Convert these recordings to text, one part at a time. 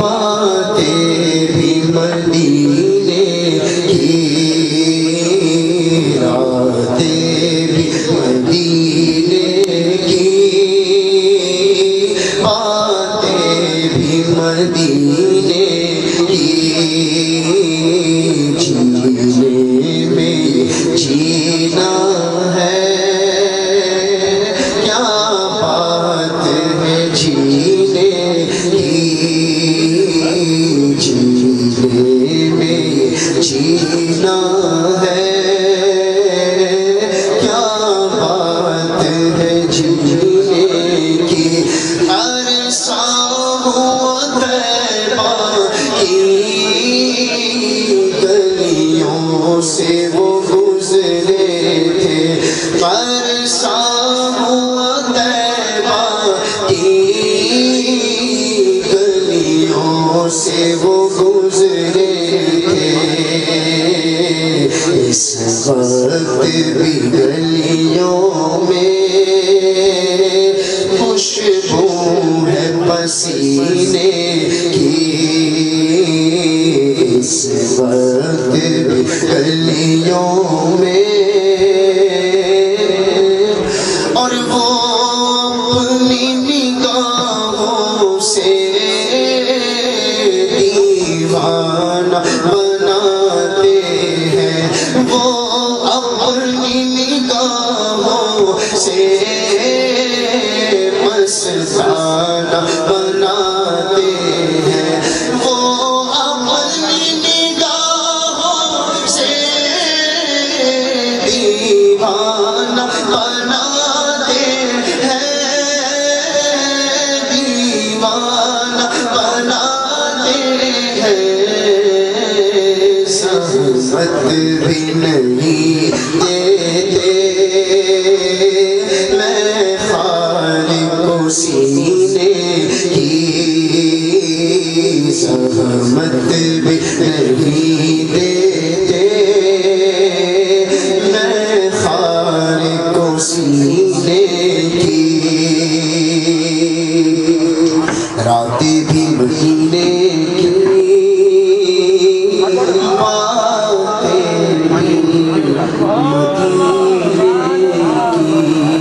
باتیں بھی مدینے کی، راتیں بھی مدینے کی، باتیں بھی مدینے کی، جینے میں جینا ہے، کیا بات ہے جینے کی، جینے میں جینا ہے، کیا بات ہے جینے کی، عرصہ ہوا طیبہ کی گلیوں سے وہ گزرے تھے، عرصہ ہوا طیبہ کی گلیوں سے وہ گزرے تھے، اس وقت بھی گلیوں میں خوشبو ہے پسینے کی، اس وقت بھی گلیوں میں، اور وہ اپنی نگاہوں سے دیوانہ بناتے ہیں، وہ اپنی نگاہوں سے مستانہ بناتے ہیں، وہ اپنی نگاہوں سے دیوانہ بناتے ہیں، دیوانہ بناتے ہیں، زحمت بھی نہیں دیتے، میں خالق کو سینے کی، زحمت بھی نہیں دیتے، میں خالق کو سینے کی، راتیں بھی مہینے کی، باتیں بھی مدینے کی۔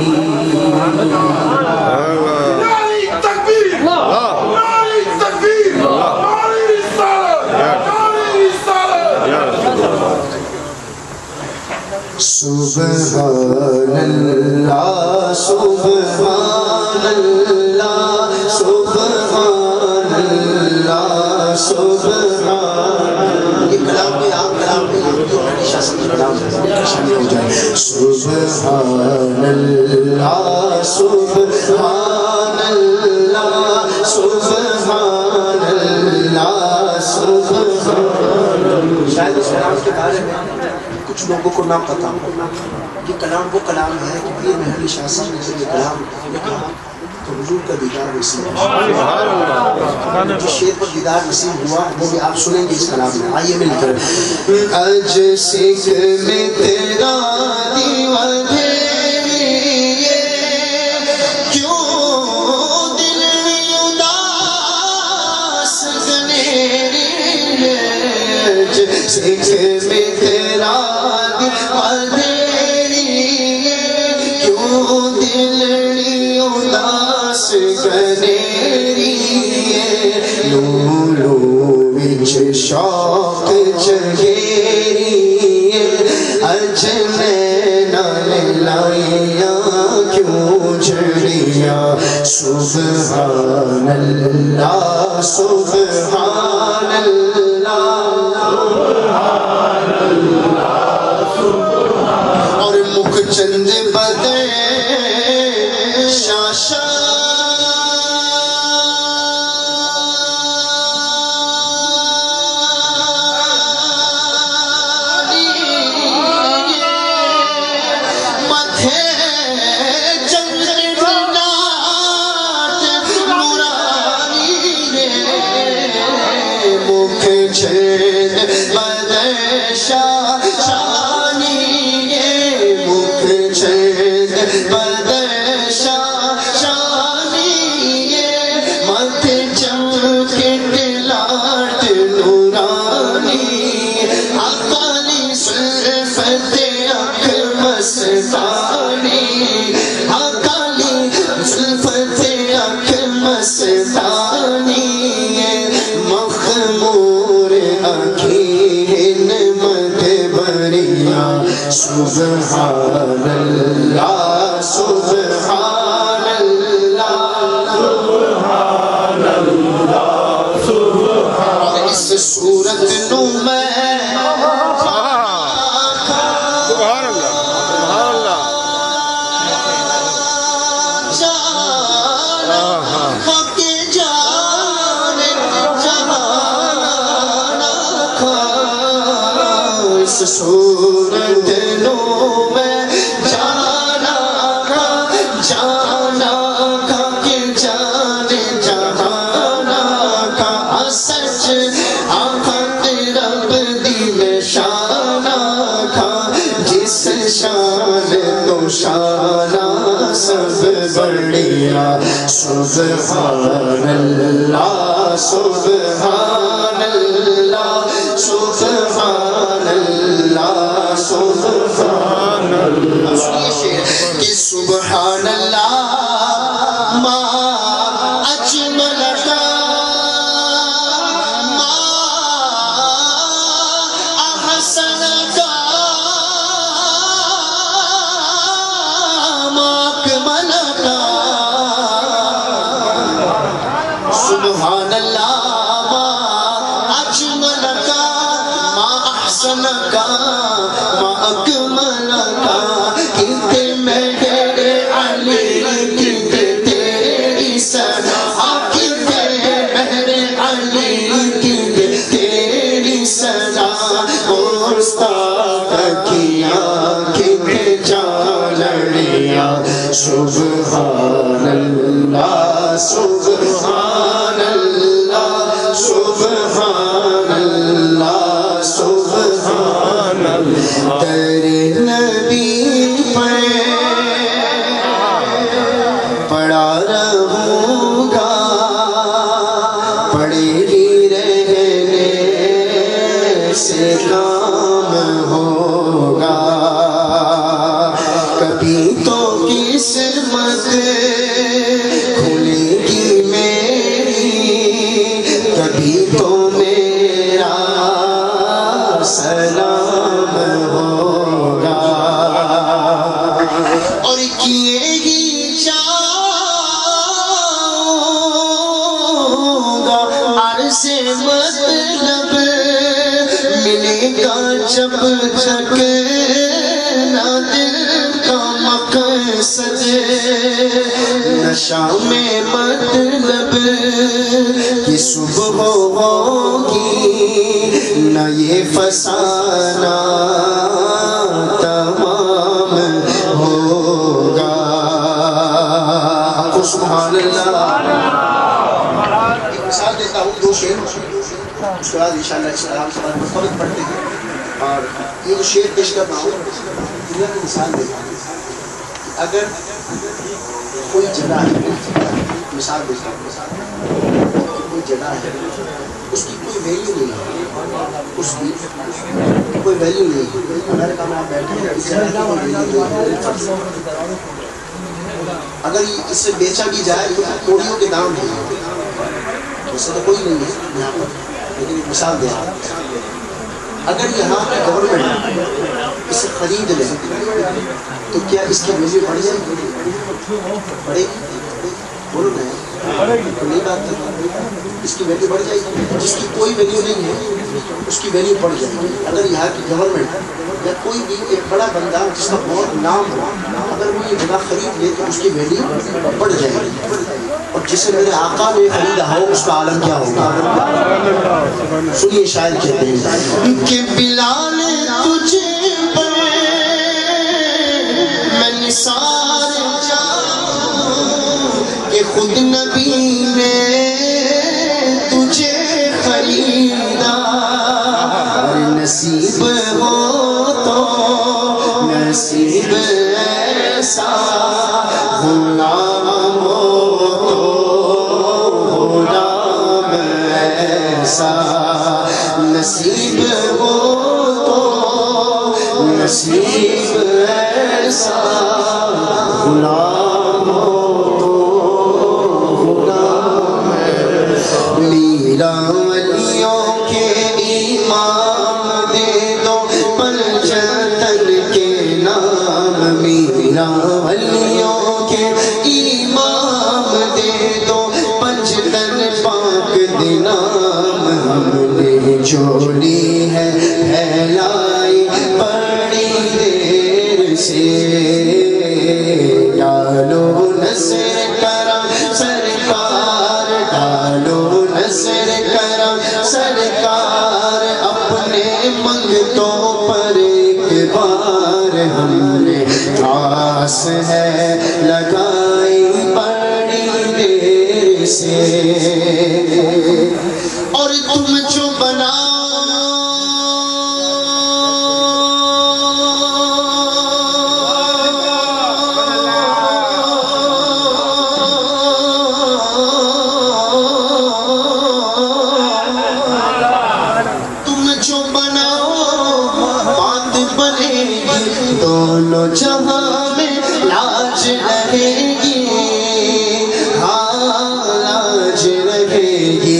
سبحان اللہ سبحان اللہ سبحان اللہ سبحان، یہ کلام میں آپ کلام میں شامل ہو جائے، سبحان اللہ سبحان اللہ سبحان اللہ سبحان۔ شاید اس کلام کے بارے میں کچھ لوگوں کو نہ پتا، یہ کلام وہ کلام ہے کہ یہ محل شاہ صاحب نے یہ کلام کہا تو حضور کا دیدار نصیب ہوا، جس شیر پر دیدار نصیب ہوا وہ بھی آپ سنیں گے اس کلام میں، آئیے مل کر۔ اج سکھ میں تیرا دیوانہ سکھ میں تیرا اندھیری کیوں دلڑی اداس گنیری، لو لو وچ شوق جگیری، اج نینا لائیاں کیوں جھڑیاں، سبحان اللہ سبحان اللہ، اور مکھ چند بدے شاشا متھے چند ناٹ نورانی، مکھ چند بدے شاشانی، مکھ چند بدے شاشانی، متھے چمکے مستانی مخمور اکین مد بریا سبحان اللہ سبحان اللہ سبحان اللہ سبحان اس صورت نو میں صورت نو میں جانا کا کہ جانے جہانا کا سچ آفت رب دی میں شانہ کا جس شان تو شانہ سب بڑھیا سبحان اللہ سبحان اللہ سبحان اللہ سبحان اللہ کہ سبحان اللہ ما اجمل کا ما احسن کا ما اکمل کا سبحان اللہ ما اجمل کا ما احسن کا ما اکمل کا کتے میرے علی کتے تیری سنا کتے میرے علی کتے تیری سنا مستاق کیا کتے جالڑیا سبحان اللہ سبحان اللہ سبحان اللہ سبحان اللہ تیرے نبی پر پڑا رہوں گا پڑے ہی رہنے سے کام ہوگا کبھی تو قسمت کھلے گی میری کبھی تو میرا سلام ہوگا اور کیے ہی جاؤں گا عرض مطلب ملے گا جب تک نہ دل کا مقصد نشہ میں مطلب کہ صبح ہوگی نہ یہ فسانہ تمام ہوگا سبحان اللہ ایک مثال دیتا ہوں دو شعر اس کے بعد انشاءاللہ اس کلام سے مرتبط پڑھتے ہیں اور یہ جو شعر پیش کرتا ہوں دنیا کی مثال دیتا ہوں اگر کوئی جگہ ہے مثال دیتا ہوں کوئی جگہ ہے اس کی کوئی ویلیو نہیں ہے اس کی کوئی ویلیو نہیں ہے امریکہ میں آپ بیٹھے ہیں اس جگہ کی کوئی ویلیو نہیں ہے اگر اس سے بیچا بھی جائے تو کوڑیوں کے دام نہیں ہے اس سے تو کوئی نہیں ہے یہاں پر لیکن ایک مثال دے رہا اگر یہاں کی گورنمنٹ اسے خرید لے تو کیا اس کی ویلیو بڑھ جائے گی بڑھے گی بولو نہیں نہیں بات اس کی ویلیو بڑھ جائے گی جس کی کوئی ویلیو نہیں ہے اس کی ویلیو بڑھ جائے گی اگر یہاں کی گورنمنٹ یا کوئی بھی ایک بڑا بندہ جس کا بہت نام ہو اگر وہ یہ جگہ خرید لے تو اس کی ویلیو بڑھ جائے گی اور جسے میرے آقا نے خریدا ہو اس کا عالم کیا ہوگا سنیے شاعر کہتے ہیں کہ بلال تجھے پر میں نثار جاؤں کہ خود نبی نے تجھے خریدا اور نصیب ہو تو نصیب ایسا غلام ہو تو غلام ایسا نصیب ہو تو نصیب ایسا غلام ہو تو غلام بدنام ہم نے جوڑی ہے پھیلائی بڑی دیر سے ڈالو نظر کرم سرکار ڈالو نظر کرم سرکار اپنے منگتوں پر ایک بار ہم نے آس ہے لگائی بڑی دیر سے اور تم جو بناؤ دونوں جہاں میں لاج رہے گی ہاں لاج رہے گی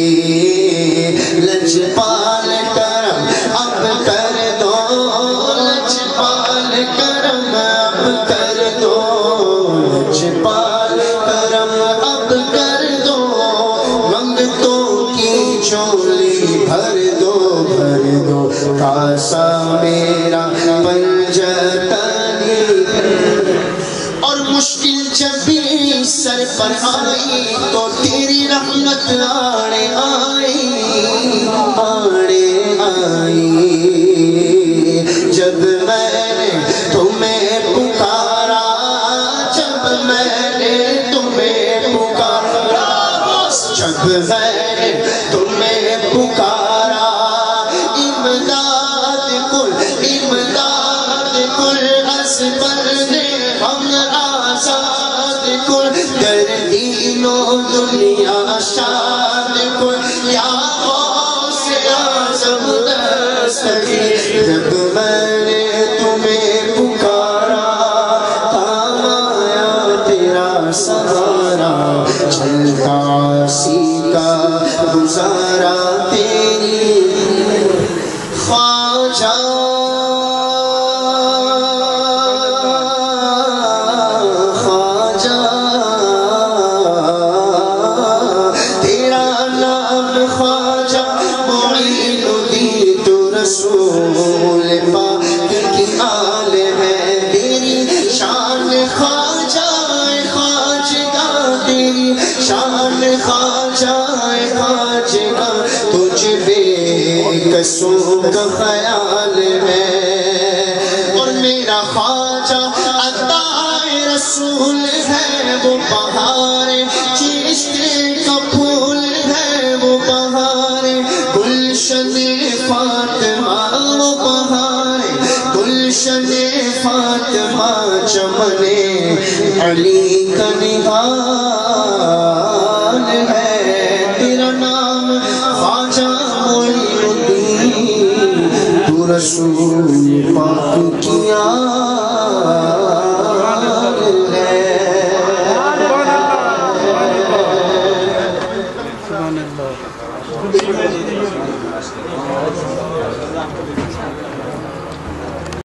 لجپال کرم اب کر دو لجپال کرم اب کر دو لجپال کرم اب کر دو منگتوں کی جھولی بھر دو کاسا میرا اور مشکل جب بھی سر پر آئی تو تیری رحمت آڑے آئی جب میں نے تمہیں پکارا جب میں نے تمہیں پکارا جب میں نے تمہیں پکارا امداد کل اسبر نے ہم آزاد کل کر دین و دنیا شاد کل یا غوث اعظم دستگیر جب میں نے تمہیں پکارا کام آیا تیرا سہارا چلتا سیکھا گزارا تیری خواجہ رسول پاک کی آل ہے تیری شان خواجہ خواجہ تیری شان خواجہ خواجہ تجھ بے کسوں کا خیال ہے اور میرا خواجہ عطائے رسول ہے وہ بہار چشت کا پھول ہے وہ بہار گلشن فاطمہ وہ بہار گلشن فاطمہ چمن علی کا نہال ہے تیرا نام خواجہ معین الدین تو رسول پاک کی آل ہے سبحان اللہ